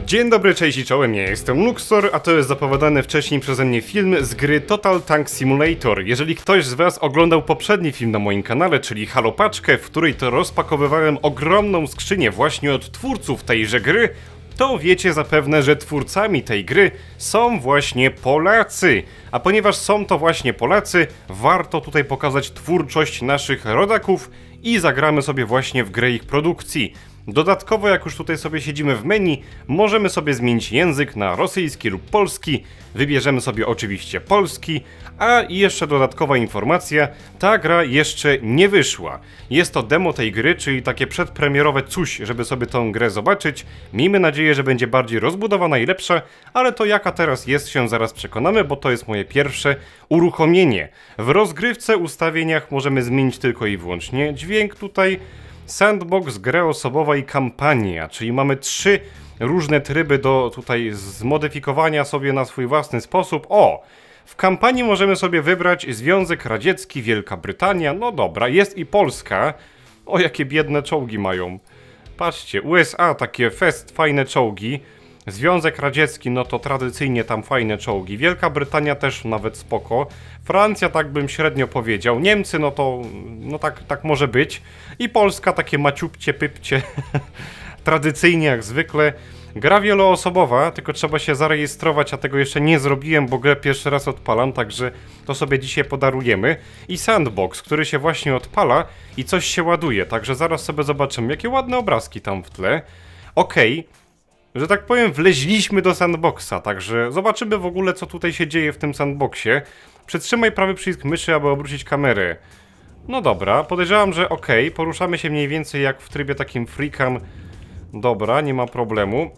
Dzień dobry, cześć i czołem, ja jestem Luxor, a to jest zapowiadany wcześniej przeze mnie film z gry Total Tank Simulator. Jeżeli ktoś z was oglądał poprzedni film na moim kanale, czyli Halo Paczkę, w której to rozpakowywałem ogromną skrzynię właśnie od twórców tejże gry, to wiecie zapewne, że twórcami tej gry są właśnie Polacy. A ponieważ są to właśnie Polacy, warto tutaj pokazać twórczość naszych rodaków i zagramy sobie właśnie w grę ich produkcji. Dodatkowo, jak już tutaj sobie siedzimy w menu, możemy sobie zmienić język na rosyjski lub polski. Wybierzemy sobie oczywiście polski, a jeszcze dodatkowa informacja, ta gra jeszcze nie wyszła. Jest to demo tej gry, czyli takie przedpremierowe coś, żeby sobie tą grę zobaczyć. Miejmy nadzieję, że będzie bardziej rozbudowana i lepsza, ale to jaka teraz jest, się zaraz przekonamy, bo to jest moje pierwsze uruchomienie. W rozgrywce, ustawieniach możemy zmienić tylko i wyłącznie dźwięk tutaj. Sandbox, gra osobowa i kampania, czyli mamy 3 różne tryby do tutaj zmodyfikowania sobie na swój własny sposób. O! W kampanii możemy sobie wybrać Związek Radziecki, Wielka Brytania, no dobra, jest i Polska. O, jakie biedne czołgi mają. Patrzcie, USA takie fajne czołgi. Związek Radziecki, no to tradycyjnie tam fajne czołgi. Wielka Brytania też nawet spoko. Francja tak bym średnio powiedział. Niemcy, no to no tak może być. I Polska takie maciupcie, pypcie. Tradycyjnie jak zwykle. Gra wieloosobowa, tylko trzeba się zarejestrować, a tego jeszcze nie zrobiłem, bo grę pierwszy raz odpalam, także to sobie dzisiaj podarujemy. I sandbox, który się właśnie odpala i coś się ładuje, także zaraz sobie zobaczymy, jakie ładne obrazki tam w tle. Okej. Że tak powiem, wleźliśmy do sandboxa, także zobaczymy w ogóle, co tutaj się dzieje w tym sandboxie. Przytrzymaj prawy przycisk myszy, aby obrócić kamerę. No dobra, podejrzewam, że okej, poruszamy się mniej więcej jak w trybie takim freecam. Dobra, nie ma problemu.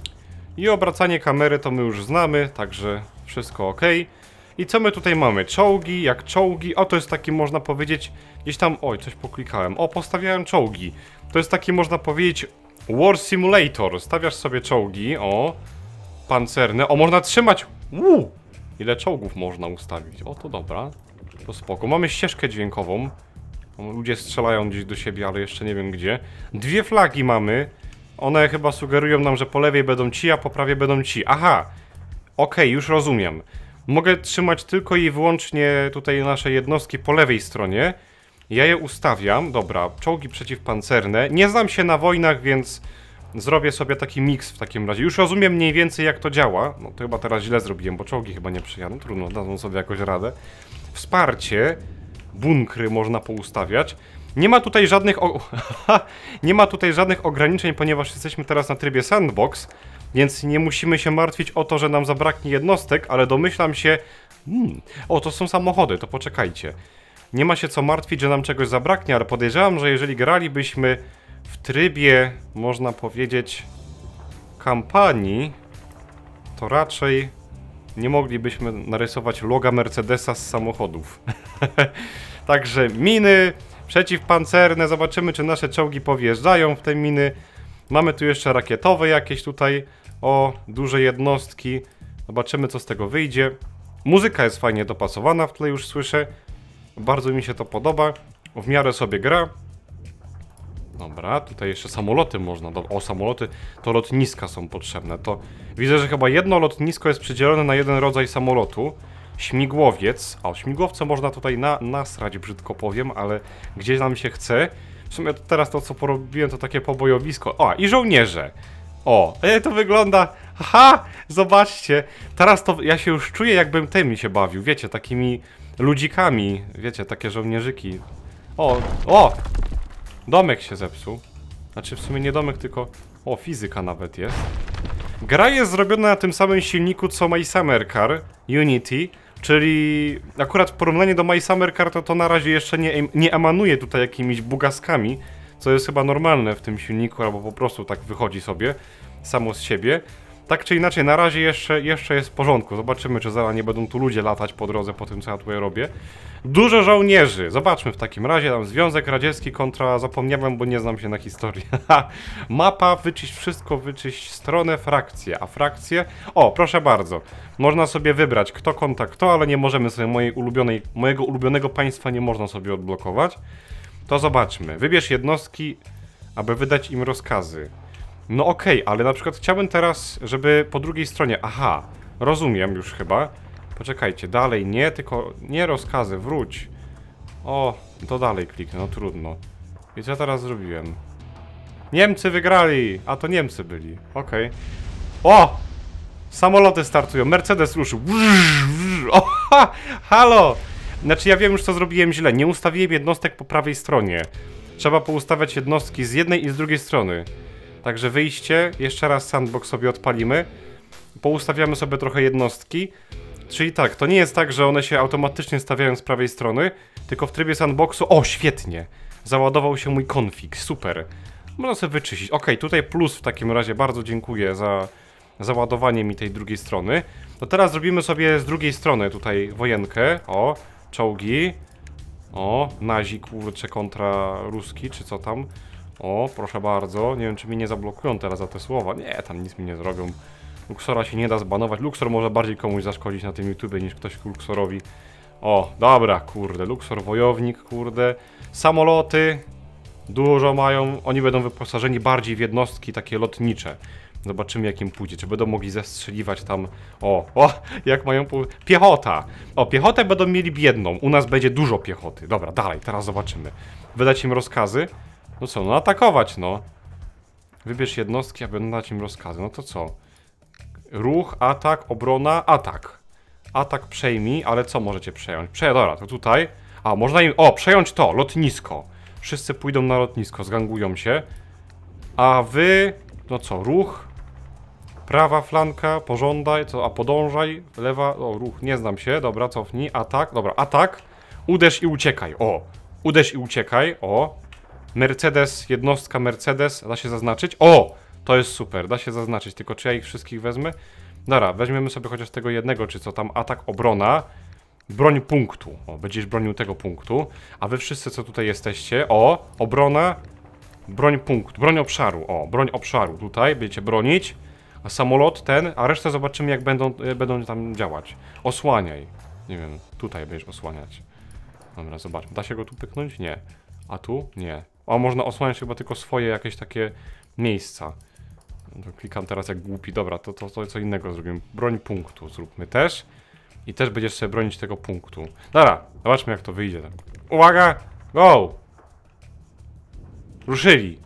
I obracanie kamery to my już znamy, także wszystko okej. I co my tutaj mamy? Czołgi, jak czołgi. O, to jest taki, można powiedzieć, gdzieś tam... Oj, coś poklikałem. O, postawiałem czołgi. To jest taki, można powiedzieć... War Simulator, stawiasz sobie czołgi, o, pancerne, o, można trzymać, ile czołgów można ustawić, o, to dobra, to spoko, mamy ścieżkę dźwiękową, ludzie strzelają gdzieś do siebie, ale jeszcze nie wiem gdzie, 2 flagi mamy, one chyba sugerują nam, że po lewej będą ci, a po prawej będą ci, aha, okej, już rozumiem, mogę trzymać tylko i wyłącznie tutaj nasze jednostki po lewej stronie. Ja je ustawiam, dobra, czołgi przeciwpancerne. Nie znam się na wojnach, więc zrobię sobie taki miks w takim razie. Już rozumiem mniej więcej jak to działa. No to chyba teraz źle zrobiłem, bo czołgi chyba nie przyjadą. Trudno, dadzą sobie jakoś radę. Wsparcie. Bunkry można poustawiać. Nie ma tutaj żadnych nie ma tutaj żadnych ograniczeń, ponieważ jesteśmy teraz na trybie sandbox, więc nie musimy się martwić o to, że nam zabraknie jednostek, ale domyślam się... O, to są samochody, to poczekajcie. Nie ma się co martwić, że nam czegoś zabraknie, ale podejrzewam, że jeżeli gralibyśmy w trybie, można powiedzieć, kampanii, to raczej nie moglibyśmy narysować loga Mercedesa z samochodów. Także miny przeciwpancerne, zobaczymy, czy nasze czołgi powjeżdżają w te miny. Mamy tu jeszcze rakietowe jakieś tutaj, o, duże jednostki. Zobaczymy, co z tego wyjdzie. Muzyka jest fajnie dopasowana, w tle już słyszę. Bardzo mi się to podoba. W miarę sobie gra. Dobra, tutaj jeszcze samoloty można... O, samoloty to lotniska są potrzebne. To widzę, że chyba jedno lotnisko jest przydzielone na jeden rodzaj samolotu. Śmigłowiec. O, śmigłowce można tutaj nasrać, brzydko powiem, ale gdzie nam się chce. W sumie teraz to, co porobiłem, to takie pobojowisko. O, i żołnierze. O, to wygląda... Aha! Zobaczcie. Teraz to ja się już czuję, jakbym tymi się bawił. Wiecie, takimi... ludzikami, wiecie, takie żołnierzyki. O! Domek się zepsuł. Znaczy w sumie nie domek, tylko... O, fizyka nawet jest. Gra jest zrobiona na tym samym silniku co My Summer Car Unity, czyli akurat w porównaniu do My Summer Car to na razie jeszcze nie emanuje tutaj jakimiś bugaskami, co jest chyba normalne w tym silniku, albo po prostu tak wychodzi sobie samo z siebie. Tak czy inaczej, na razie jeszcze jest w porządku. Zobaczymy, czy zaraz nie będą tu ludzie latać po drodze po tym, co ja tutaj robię. Dużo żołnierzy. Zobaczmy w takim razie. Tam Związek Radziecki kontra... Zapomniałem, bo nie znam się na historii. Mapa, wyczyść wszystko, wyczyść stronę, frakcje. A frakcje... O, proszę bardzo. Można sobie wybrać kto kontra kto, ale nie możemy sobie mojego ulubionego państwa nie można sobie odblokować. To zobaczmy. Wybierz jednostki, aby wydać im rozkazy. No okej, ale na przykład chciałbym teraz, żeby po drugiej stronie... Aha, rozumiem już chyba. Poczekajcie, dalej nie, tylko nie rozkazy, wróć. O, to dalej kliknę, no trudno. I co ja teraz zrobiłem? Niemcy wygrali! A to Niemcy byli, okej. O! Samoloty startują, Mercedes ruszył. O, halo! Znaczy ja wiem już co zrobiłem źle, nie ustawiłem jednostek po prawej stronie. Trzeba poustawiać jednostki z jednej i z drugiej strony. Także wyjście, jeszcze raz sandbox sobie odpalimy. Poustawiamy sobie trochę jednostki. Czyli tak, to nie jest tak, że one się automatycznie stawiają z prawej strony, tylko w trybie sandboxu... O, świetnie! Załadował się mój config, super. Można sobie wyczyścić. Ok, tutaj plus w takim razie, bardzo dziękuję za załadowanie mi tej drugiej strony. To teraz zrobimy sobie z drugiej strony tutaj wojenkę. O, czołgi. O, nazi kurcze kontra ruski, czy co tam. O, proszę bardzo. Nie wiem, czy mi nie zablokują teraz za te słowa. Nie, tam nic mi nie zrobią. Luxora się nie da zbanować. Luxor może bardziej komuś zaszkodzić na tym YouTubie niż ktoś Luxorowi. O, dobra, kurde. Luxor wojownik, kurde. Samoloty. Dużo mają. Oni będą wyposażeni bardziej w jednostki takie lotnicze. Zobaczymy jak im pójdzie. Czy będą mogli zestrzeliwać tam... O, jak mają... Piechota! O, piechotę będą mieli biedną. U nas będzie dużo piechoty. Dobra, dalej, teraz zobaczymy. Wydać im rozkazy. No co, no atakować, no. Wybierz jednostki, aby dać im rozkazy. No to co? Ruch, atak, obrona, atak. Atak przejmij, ale co możecie przejąć? Dobra, to tutaj. A, można im... O, przejąć to, lotnisko. Wszyscy pójdą na lotnisko, zgangują się. A wy... No co, ruch. Prawa flanka, pożądaj, co, a podążaj. Lewa, o, ruch, nie znam się. Dobra, cofnij, atak, dobra, atak. Uderz i uciekaj, o. Uderz i uciekaj, o. Mercedes, jednostka Mercedes, da się zaznaczyć. O! To jest super, da się zaznaczyć, tylko czy ja ich wszystkich wezmę? Dobra, weźmiemy sobie chociaż tego jednego, czy co tam, atak, obrona. Broń punktu, o, będziesz bronił tego punktu. A wy wszyscy, co tutaj jesteście, o, obrona, broń punktu, broń obszaru, o, broń obszaru, tutaj będziecie bronić. A samolot ten, a resztę zobaczymy jak będą tam działać. Osłaniaj, nie wiem, tutaj będziesz osłaniać. Dobra, zobaczmy, da się go tu pyknąć? Nie. A tu? Nie. O, można osłaniać chyba tylko swoje jakieś takie miejsca. To klikam teraz jak głupi. Dobra, to co innego zrobimy. Broń punktu zróbmy też. I też będziesz sobie bronić tego punktu. Dobra, zobaczmy jak to wyjdzie. Uwaga! Go! Ruszyli!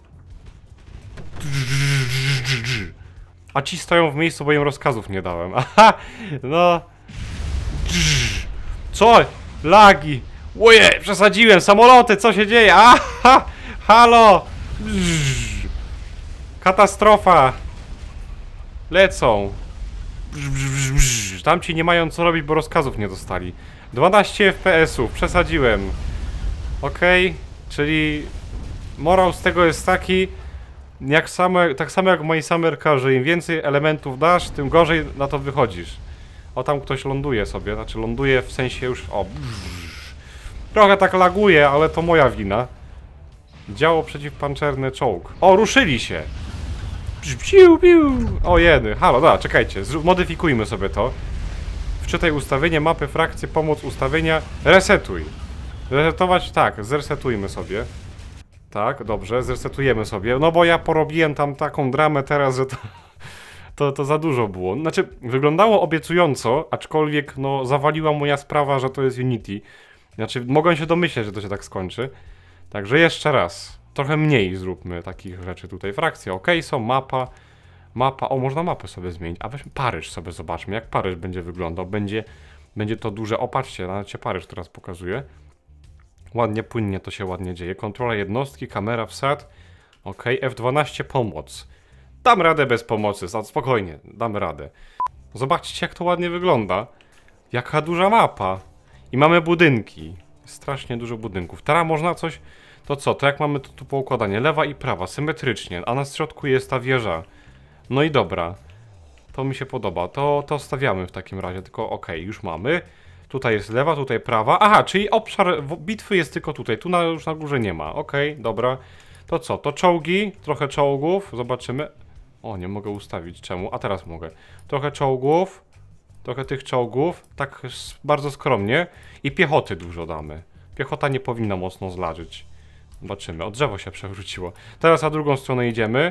A ci stoją w miejscu, bo im rozkazów nie dałem. Aha! No... Co? Lagi! Oje, przesadziłem! Samoloty, co się dzieje? Aha! Halo! Katastrofa! Lecą! Tamci nie mają co robić, bo rozkazów nie dostali. 12 FPS-ów, przesadziłem. Okej, czyli morał z tego jest taki, tak samo jak w My Summer Car, że im więcej elementów dasz, tym gorzej na to wychodzisz. O, tam ktoś ląduje sobie, znaczy ląduje w sensie już... O, trochę tak laguje, ale to moja wina. Działo przeciwpancerny czołg. O, ruszyli się! Piu, piu. O, jedy. Halo, da, czekajcie, modyfikujmy sobie to. Wczytaj ustawienie, mapy, frakcje, pomoc, ustawienia. Resetuj. Resetować? Tak, zresetujmy sobie. Tak, dobrze, zresetujemy sobie. No bo ja porobiłem tam taką dramę teraz, że to za dużo było. Znaczy, wyglądało obiecująco, aczkolwiek no zawaliła moja sprawa, że to jest Unity. Znaczy, mogłem się domyśleć, że to się tak skończy. Także jeszcze raz. Trochę mniej zróbmy takich rzeczy tutaj. Frakcja, ok, są, mapa. Mapa, o, można mapę sobie zmienić. A weźmy Paryż sobie, zobaczmy, jak Paryż będzie wyglądał. Będzie to duże, o, patrzcie, nawet się Paryż teraz pokazuje. Ładnie, płynnie to się ładnie dzieje. Kontrola jednostki, kamera, wsad. Ok, F12, pomoc. Dam radę bez pomocy, spokojnie, dam radę. Zobaczcie, jak to ładnie wygląda. Jaka duża mapa. I mamy budynki. Strasznie dużo budynków. Teraz można coś... To co? To jak mamy tu poukładanie? Lewa i prawa, symetrycznie. A na środku jest ta wieża. No i dobra. To mi się podoba. To stawiamy w takim razie. Tylko okej, już mamy. Tutaj jest lewa, tutaj prawa. Aha, czyli obszar bitwy jest tylko tutaj. Tu już na górze nie ma. Okej, dobra. To co? To czołgi. Trochę czołgów. Zobaczymy. O, nie mogę ustawić. Czemu? A teraz mogę. Trochę czołgów. Trochę tych czołgów. Tak bardzo skromnie. I piechoty dużo damy. Piechota nie powinna mocno zlarzyć. Zobaczymy. O, drzewo się przewróciło. Teraz na drugą stronę idziemy.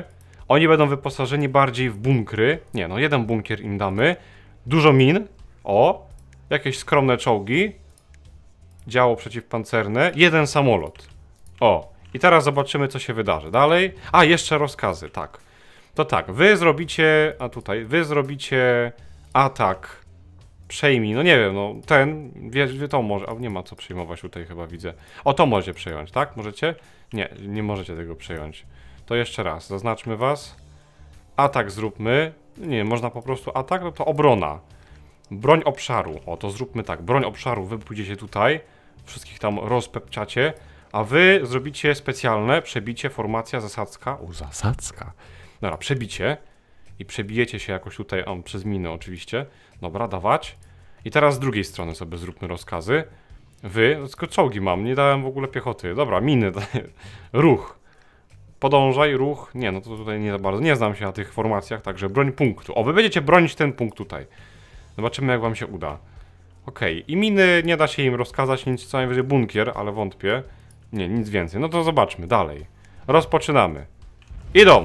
Oni będą wyposażeni bardziej w bunkry. Nie, no jeden bunkier im damy. Dużo min. O, jakieś skromne czołgi. Działo przeciwpancerne. Jeden samolot. O, i teraz zobaczymy, co się wydarzy. Dalej. A, jeszcze rozkazy, tak. To tak, wy zrobicie... A tutaj, wy zrobicie atak. Przejmij, no nie wiem, no ten, wie to może, a nie ma co przejmować tutaj chyba widzę. O, to możecie przejąć, tak? Możecie? Nie, nie możecie tego przejąć. To jeszcze raz, zaznaczmy was. Atak zróbmy. Nie, można po prostu atak, no to obrona. Broń obszaru, o to zróbmy tak, broń obszaru, wy pójdziecie tutaj. Wszystkich tam rozpepczacie. A wy zrobicie specjalne przebicie, formacja, zasadzka. O, zasadzka. Dobra, przebicie. I przebijecie się jakoś tutaj, przez miny oczywiście. Dobra, dawać. I teraz z drugiej strony sobie zróbmy rozkazy. Wy, no tylko czołgi mam, nie dałem w ogóle piechoty. Dobra, miny. Ruch. Podążaj, ruch. Nie, no to tutaj nie za bardzo. Nie znam się na tych formacjach, także broń punktu. O, wy będziecie bronić ten punkt tutaj. Zobaczymy, jak wam się uda. Okej, i miny nie da się im rozkazać, nic co najwyżej bunkier, ale wątpię. Nie, nic więcej. No to zobaczmy, dalej. Rozpoczynamy. Idą!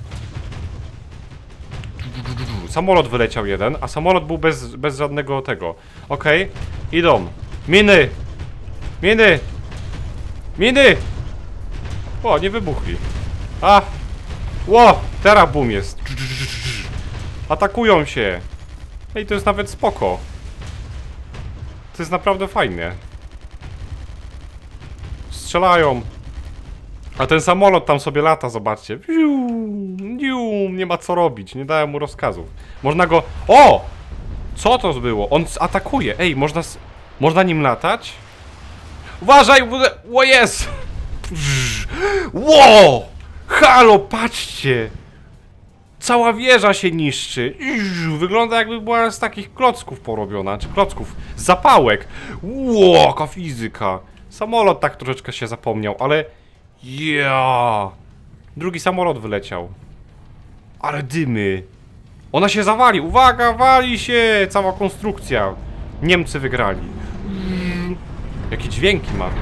Samolot wyleciał jeden, a samolot był bez żadnego tego. Okej, idą. Miny! Miny! Miny! O, nie wybuchli. A! Ło! Teraz boom jest. Atakują się. Ej, to jest nawet spoko. To jest naprawdę fajne. Strzelają. A ten samolot tam sobie lata, zobaczcie. Nie ma co robić, nie dałem mu rozkazów. Można go... O! Co to było? On atakuje. Ej, można nim latać? Uważaj! O, jest! Ło! Halo, patrzcie! Cała wieża się niszczy. Wygląda, jakby była z takich klocków porobiona, czy klocków z zapałek. Ło, jaka fizyka. Samolot tak troszeczkę się zapomniał, ale... Ja! Drugi samolot wyleciał. Ale dymy. Ona się zawali. Uwaga, wali się! Cała konstrukcja. Niemcy wygrali. Jakie dźwięki ma.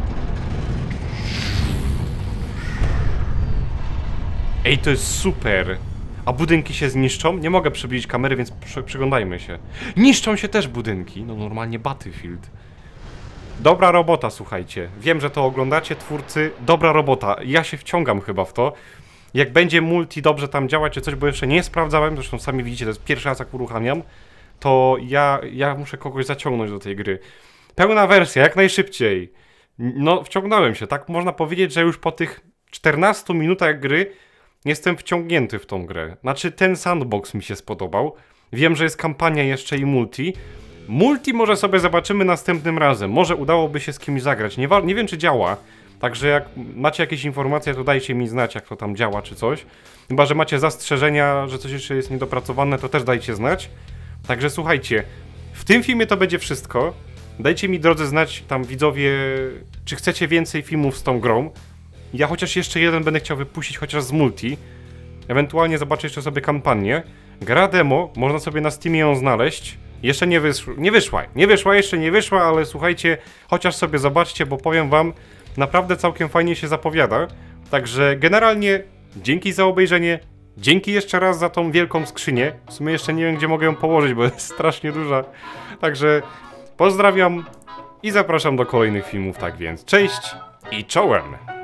Ej, to jest super. A budynki się zniszczą? Nie mogę przybliżyć kamery, więc przyglądajmy się. Niszczą się też budynki. No normalnie Battlefield. Dobra robota, słuchajcie. Wiem, że to oglądacie, twórcy. Dobra robota. Ja się wciągam chyba w to. Jak będzie multi dobrze tam działać czy coś, bo jeszcze nie sprawdzałem, zresztą sami widzicie, to jest pierwszy raz jak uruchamiam, to ja muszę kogoś zaciągnąć do tej gry. Pełna wersja, jak najszybciej. No, wciągnąłem się, tak można powiedzieć, że już po tych 14 minutach gry jestem wciągnięty w tą grę. Znaczy, ten sandbox mi się spodobał. Wiem, że jest kampania jeszcze i multi. Multi może sobie zobaczymy następnym razem. Może udałoby się z kimś zagrać. Nie wiem, czy działa. Także jak macie jakieś informacje, to dajcie mi znać, jak to tam działa, czy coś. Chyba że macie zastrzeżenia, że coś jeszcze jest niedopracowane, to też dajcie znać. Także słuchajcie, w tym filmie to będzie wszystko. Dajcie mi, drodzy, znać tam widzowie, czy chcecie więcej filmów z tą grą. Ja chociaż jeszcze jeden będę chciał wypuścić, chociaż z multi. Ewentualnie zobaczę jeszcze sobie kampanię. Gra demo, można sobie na Steamie ją znaleźć. Jeszcze nie wyszła, ale słuchajcie, chociaż sobie zobaczcie, bo powiem wam, naprawdę całkiem fajnie się zapowiada. Także generalnie dzięki za obejrzenie. Dzięki jeszcze raz za tą wielką skrzynię. W sumie jeszcze nie wiem, gdzie mogę ją położyć, bo jest strasznie duża. Także pozdrawiam i zapraszam do kolejnych filmów. Tak więc cześć i czołem!